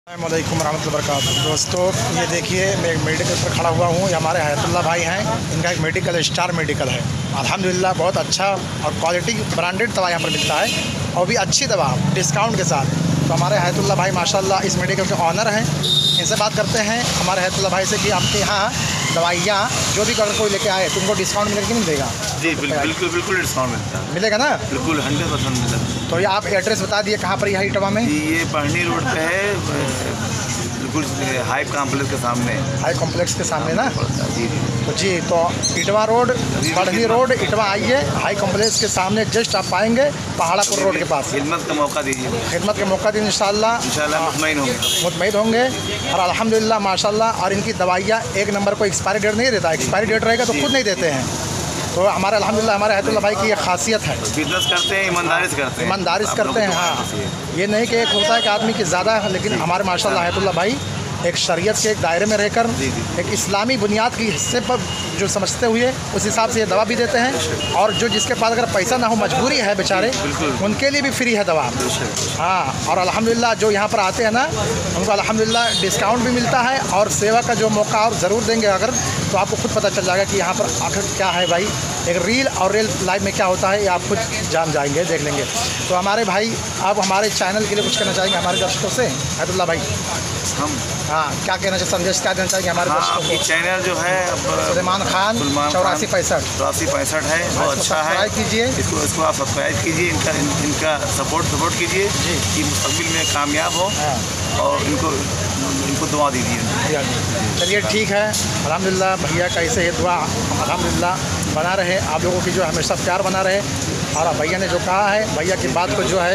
अस्सलामुअलैकुम रहमतुल्लाहि व बरकातुहू। दोस्तों ये देखिए मैं एक मेडिकल पर खड़ा हुआ हूँ। ये हमारे हयातुल्लाह भाई हैं, इनका एक मेडिकल स्टार मेडिकल है। अल्हम्दुलिल्लाह बहुत अच्छा और क्वालिटी ब्रांडेड दवा यहाँ पर मिलता है और भी अच्छी दवा डिस्काउंट के साथ। तो हमारे हयातुल्लाह भाई माशाल्लाह इस मेडिकल के ऑनर हैं। इनसे बात करते हैं हमारे हयातुल्लाह भाई से कि आपके यहाँ दवाइयाँ जो भी अगर कोई लेके आए तो उनको डिस्काउंट मिलेगा कि नहीं मिलेगा? जी बिल्कुल डिस्काउंट मिलता है। मिलेगा ना? बिल्कुल 100% मिलता है। तो ये आप एड्रेस बता दिए कहाँ पर यह इटवा में? ये पढ़नी रोड पे है, बिल्कुल हाई कॉम्प्लेक्स के सामने। हाई कॉम्प्लेक्स के सामने ना? जी जी तो इटवा रोड, पढ़नी रोड, इटवा आइए, हाई कॉम्प्लेक्स के सामने जस्ट आप पाएंगे पहाड़ापुर रोड के पास। खिदमत का मौका दीजिए। खिदमत का मौका दीजिए इंशाल्लाह मुतमईन होंगे और अल्हम्दुलिल्लाह माशाल्लाह। और इनकी दवाइयाँ एक नंबर को एक्सपायरी डेट नहीं रहता, एक्सपायरी डेट रहेगा तो खुद नहीं देते हैं। तो हमारे अल्हम्दुलिल्लाह हमारे हयातुल्लाह भाई की ये खासियत है। बिजनेस करते हैं, ईमानदारी से करते हैं। हाँ, ये नहीं कि एक होता है कि आदमी की ज़्यादा है, लेकिन हमारे माशाल्लाह हयातुल्लाह भाई एक शरीयत के एक दायरे में रहकर एक इस्लामी बुनियाद की हिस्से पर जो समझते हुए उस हिसाब से ये दवा भी देते हैं। और जो जिसके पास अगर पैसा ना हो, मजबूरी है बेचारे, उनके लिए भी फ्री है दवा। हाँ, और अल्हम्दुलिल्लाह जो यहाँ पर आते हैं ना उनको अल्हम्दुलिल्लाह डिस्काउंट भी मिलता है और सेवा का जो मौका और ज़रूर देंगे अगर, तो आपको खुद पता चल जाएगा कि यहाँ पर आखिर क्या है भाई, एक रियल और रियल लाइफ में क्या होता है, ये आप खुद जान जाएंगे, देख लेंगे। तो हमारे भाई आप हमारे चैनल के लिए कुछ कहना चाहेंगे हमारे दर्शकों से? हयातुल्लाह भाई हम हाँ क्या कहना चाहिए, संदेश क्या देना चाहेंगे हमारे दर्शकों को? चैनल जो है सुलेमान खान 8465 है, बहुत अच्छा है। कीजिए इसको आप सब्सक्राइब कीजिए, इनका सपोर्ट कीजिए कि मुस्तकबिल में कामयाब हो और इनको दुआ दीजिए। चलिए ठीक है, अल्हम्दुलिल्लाह भैया का ऐसे ही दुआ अल्हम्दुलिल्लाह बना रहे, आप लोगों की जो हमेशा प्यार बना रहे। और भैया ने जो कहा है, भैया की बात को जो है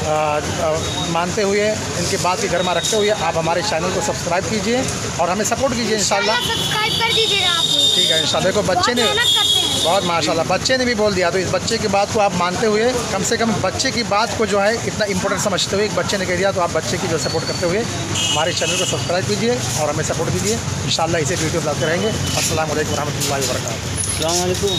मानते हुए, इनकी बात की गरिमा रखते हुए आप हमारे चैनल को सब्सक्राइब कीजिए और हमें सपोर्ट कीजिए इंशाल्लाह। सब्सक्राइब कर दीजिएगा आप लोग। ठीक है इंशाल्लाह। देखो बच्चे ने बहुत माशाल्लाह बच्चे ने भी बोल दिया, तो इस बच्चे की बात को आप मानते हुए, कम से कम बच्चे की बात को जो है इतना इंपॉर्टेंट समझते हुए एक बच्चे ने कह दिया, तो आप बच्चे की जो सपोर्ट करते हुए हमारे चैनल को सब्सक्राइब कीजिए और हमें सपोर्ट कीजिए। इंशाल्लाह इसे वीडियो लाते रहेंगे। अस्सलाम वालेकुम रहमतुल्लाहि व बरकातुहू।